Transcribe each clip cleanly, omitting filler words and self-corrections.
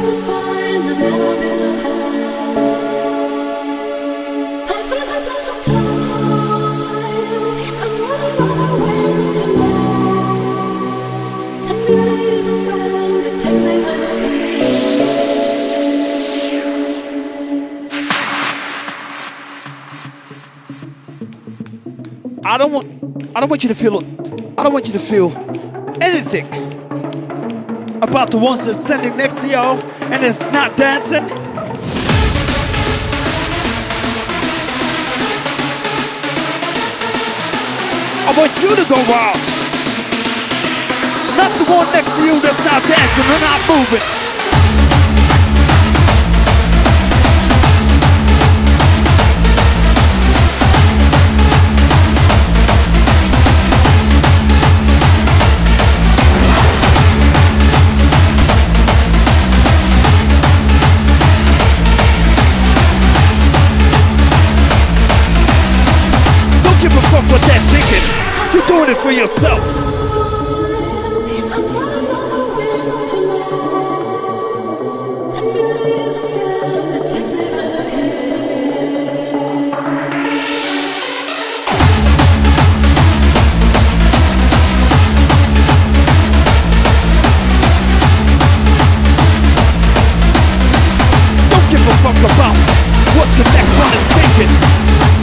I don't want you to feel anything about the ones that's standing next to y'all and it's not dancing. I want you to go wild. Not the one next to you that's not dancing or not moving. Give a fuck what they're thinking. You're doing it for yourself. Don't give a fuck about what the next one is thinking.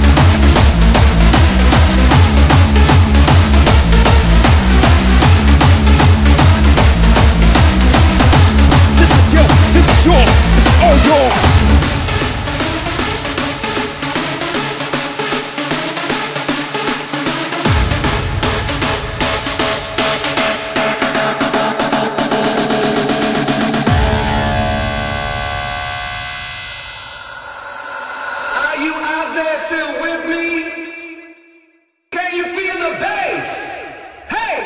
It's all yours. Are you out there still with me? Can you feel the bass? Hey!